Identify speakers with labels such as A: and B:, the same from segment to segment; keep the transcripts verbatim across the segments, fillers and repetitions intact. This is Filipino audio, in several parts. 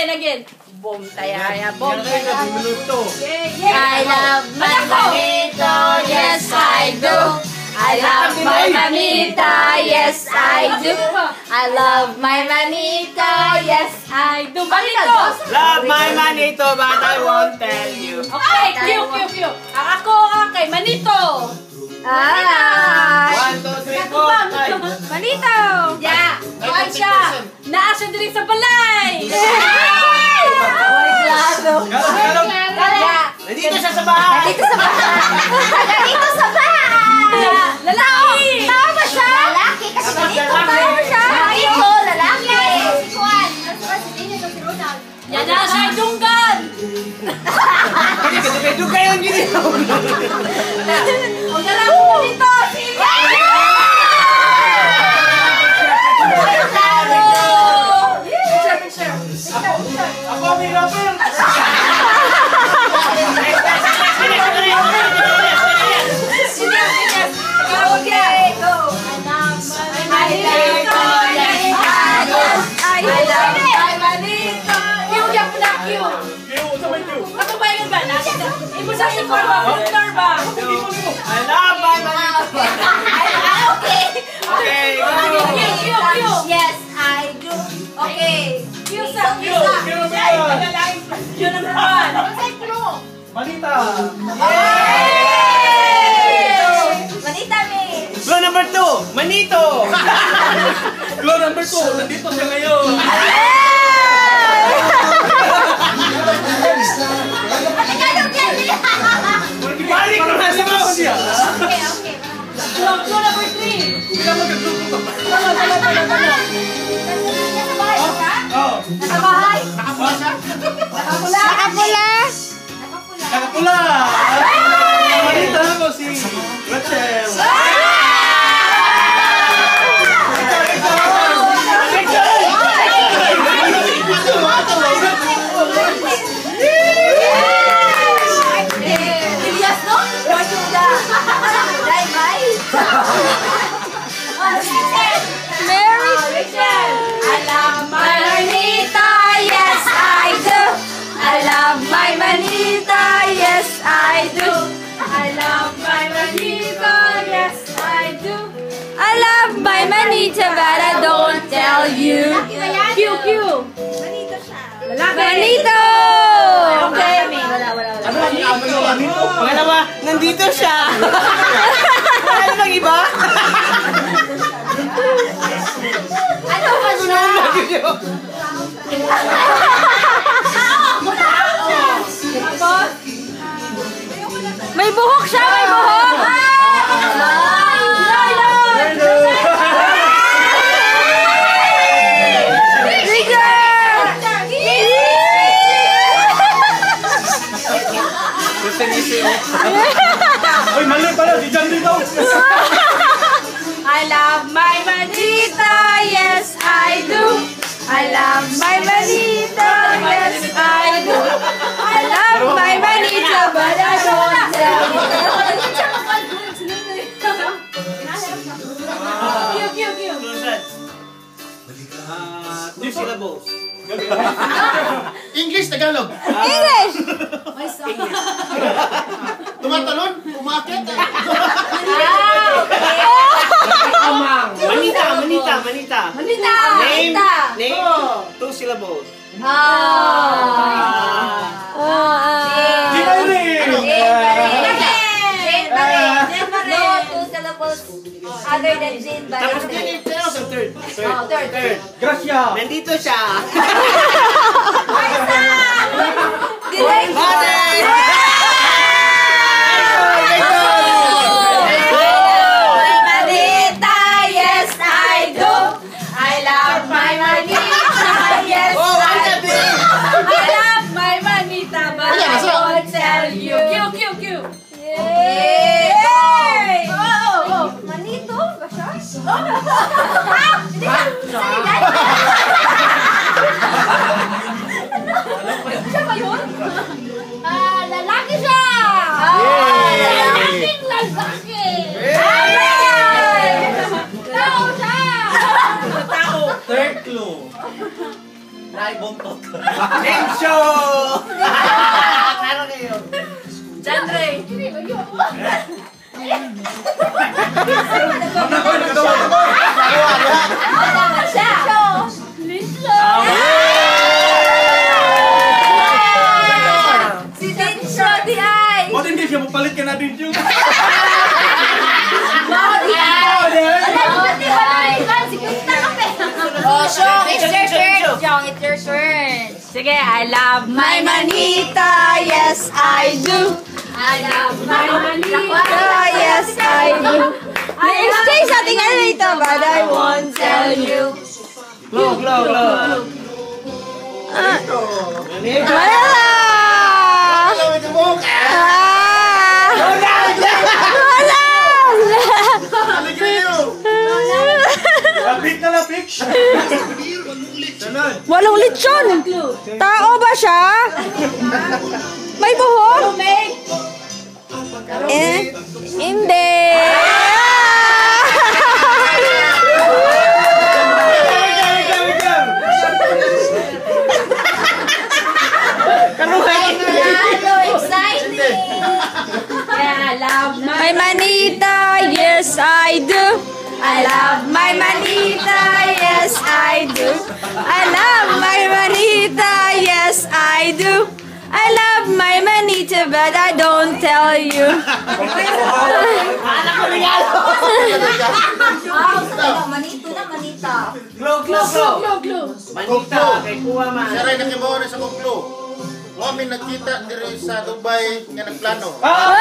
A: again. Boom, tayaya, boom.
B: I love my manito, yes I do. I love my manita, yes I do. I love my manita, yes I do.
A: Manito!
C: Love my manito, but I won't tell you.
A: Okay, Q, Q, Q. Ang ako, okay, manito.
B: Ah!
C: One, two, three, four, five.
B: Manito!
A: Yeah, kuhaan siya. Naa siya diri sa balay.
C: Nandito siya sa bahay.
B: Dito sa bahay! Dito sa bahay!
A: Lalaki!
B: Tama ba siya? Lalaki kasi manito. Tama siya? Manito, lalaki. Si Juan.
A: Yan na siya, dunggan.
C: Dugay yung gini.
A: Ang lalaki mo dito, sige!
C: Ako ang may rapper. I love my manito.
B: Okay.
C: Okay,
B: Yes, I do. Okay.
A: Q sa, Q sa. Q number one.
D: Manita!
B: Manita me.
C: Clue number two, manito.
D: Clue number two, nandito siya ngayon.
C: Balik ko na siya.
B: Okay, okay.
A: Clue number three.
D: Hindi ka magkagluto.
A: Talo, talo, talo, talo.
B: Nasa bahay ka?
D: Oh,
B: Nasa bahay?
D: nakapula siya?
A: Nakapula.
B: Nakapula.
D: Nakapula! Manita ko si Rachel.
B: Elias, no? Mary
A: Rachel.
B: I love my manita, yes I do. I love my manita, yes I do. I love my manita, yes I do. I love my manita, but I don't tell you.
A: Q, Q. Lalaki.
B: Manito!
A: Okay.
D: Ano ang amoy ng manito?
C: Pangalawa, nandito siya. Ano bang iba?
B: Ano ba siya? May buhok siya, may buhok!
D: Uy, mali pala, di dyan dito.
B: I love my manita, yes I do. I love my manita, yes I do. I love my manita, but I don't tell you.
A: Q, Q, Q.
C: Ah, two syllables.
E: English, Tagalog.
B: English!
E: Tumatalon, umakit.
C: Manita, manita, manita.
B: Manita!
C: Name,
B: Manita!
C: name, two syllables.
B: Ah! Ah!
D: Di ba rin?
B: Jane Barret! Jane Barret! No, two syllables other than Jane
C: Tapos
B: Barret.
C: din, pero sa third. Third.
B: Oh, third.
C: Third.
D: Gracia!
C: Nandito siya.
B: Direct!
A: Siya ba yun? Ah, lalaki siya! Lalaking lalaki! Tao siya! Tao!
D: Third clue. Ay, buntot. Game show! Klaro kayo.
A: Chandre.
B: Ano siya? Si Dincho, di ay!
D: Ba't hindi siya mapalit ka na din yung...
B: Oh, Shong, it's your turn. Shong, it's your turn.
A: Sige, I love
B: My manita, yes I do. I love my manita, yes I do. Na-exchange natin ano ito, but I won't tell you.
D: Glow, glow, glow.
B: Wala!
E: Lawit mo.
B: Ah! Wala!
E: Aligay niyo.
D: Lapik na lapik. Sunod.
B: Walang lechon! Tao ba siya? May buhok? Eh? Hindi!
A: Yeah, I love my...
B: My manita, yes I do. I love my manita, yes I do. I love my manita, yes I do. I love my manita, but I don't tell you. Manito na manita.
D: Glow, glow, glow.
A: Glow, glow.
D: Manita, kay kuha man.
E: Siya rin nakibawa na sa kuklo. Kami nagkita diri sa Dubai nga nagplano.
B: Ah!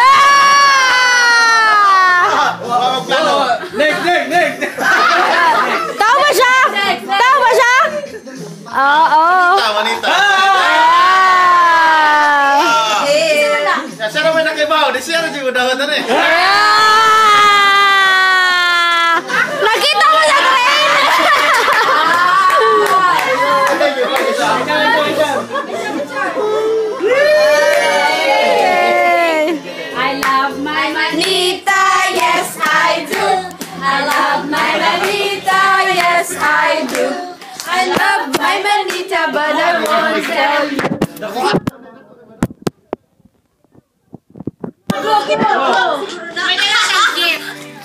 E: Wow, plano.
D: Next, next, next.
B: Tao ba siya? Tao ba siya? Oo.
E: Tawa nita.
B: Ah!
E: Siya naman nakibawa. Di siya rin yung udawat na eh.
B: Ah! Nakita mo sa train!
A: I love my...
B: Manita, yes I do. I love my manita, yes I do. I love my manita, but I won't tell you. Go, keep on, go. May dala siyang gift.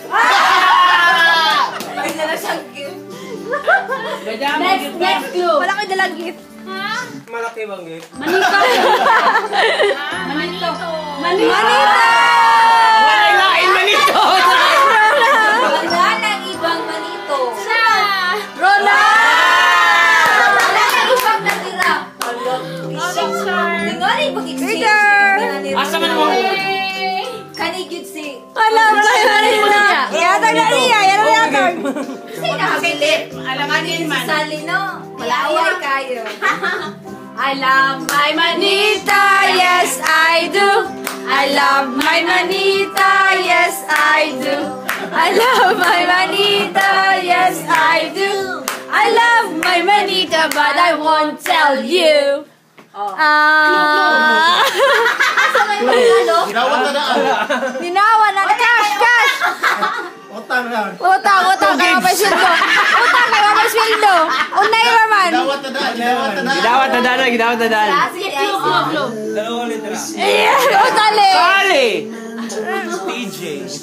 B: May dala siyang gift.
A: Next, next clue.
B: Wala kayo dalang gift.
D: Malaki bang gift?
A: Manito. Manito. Manito.
B: Manita!
C: Lain manito!
B: Wala nang ibang manito. Siya! Rona! Wala nang ibang natira. Tingnan ay pag-exchange.
C: Asa man mo?
B: Kanigid si... Wala, wala yung manito. Yatag na niya, yan ang yatag. Kasi nakakilip.
C: Alanganin man.
B: Sali, no? Malaway kayo. I love my manita, yes I do. I love my manita, yes I do. I love my manita, yes I do. I love my manita, but I won't tell you. Ah. Asa may manalo?
E: Ginawat na daan.
B: Dinawa na, cash, cash.
E: Utang na.
B: Utang, utang, kaya may sweldo. Utang, kaya may sweldo. Unay raman.
E: Ginawat na daan. Ginawat na daan.
C: Gidawat na dana, gidawat na dana.
B: Sige, clue, clue, clue.
D: Dalawang litra.
B: Yeah, utali.
C: Sali!
D: T J.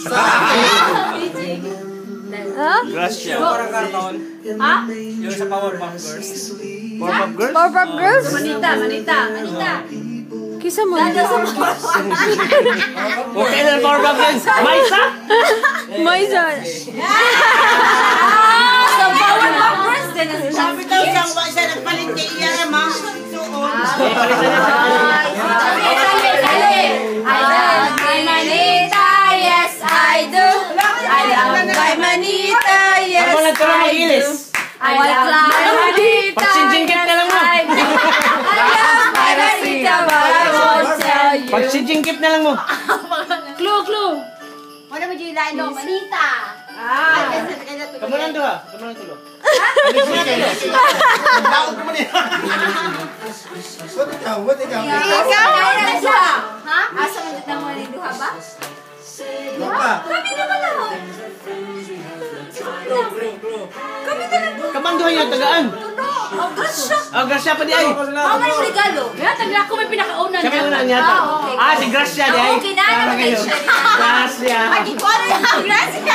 B: Huh?
C: Gracia.
D: Parang karton.
A: Ha?
D: Yung sa Powerpuff Girls.
C: Powerpuff Girls?
B: Powerpuff Girls?
A: Manita, manita. Manita.
B: Kisa mo. Dada sa
C: Okay na Powerpuff Girls. Maisa?
B: Maisa. Sa Powerpuff Girls din.
C: Sabi daw siyang siya nagpalit niya iya ma.
B: I love my manita, yes I do. I love my manita, yes
C: Ako lang tulong
B: I do.
C: mag-ilis.
B: I love my manita,
C: Pagsinjingkit na lang mo.
B: I love my manita, but I won't tell you.
C: Pagsijingkip na lang mo.
A: Clue, clue.
B: Ano mo yung line mo? Manita.
A: Ah.
C: Kamu lang doha. Kamu lang tulo.
E: Daog naman yan. What ikaw? What ikaw?
B: Ikaw? Kaya na siya. Ha? Asa mo dito mo ni duha ba?
E: Lupa.
B: Kami naman ako. Kami na lang.
C: Kamanduhan yung tagaan.
B: Tuno. Oh, grasya.
C: Oh, Gracia pa di ay.
B: Mama yung regalo.
A: Kaya tagal ako may pinakauna
C: Siya may
A: niya.
C: una niya to.
B: Ah, okay.
C: Ah, si Gracia di ay.
B: Ah, okay na,
C: Para
B: naman
C: kayo.
B: siya.
C: Gracia.
B: Pagi ko ano yung grasya.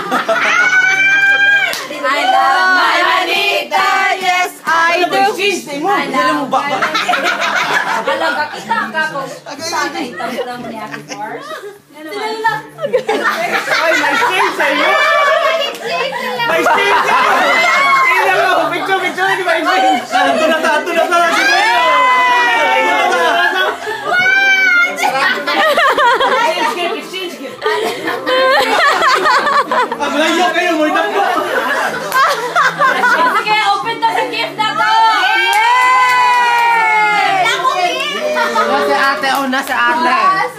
B: I love my manita, yes I
C: Ano ba
B: do.
C: yung system mo?
B: I
C: Ano mo
B: love
C: ba?
B: Alaga kita ka ko. Sana itaw mo ni Ate Pars. Sila lang.
C: Ay, may stain sa'yo. May stain sa'yo. Tingnan mo. Picture, picture. Di ba yung stain?
D: Ito na ka, ito na ka. Paglayo kayo, mo ito po.
A: Sige, open na sa gift na to!
C: Nasa ate o nasa ate.
B: Yes!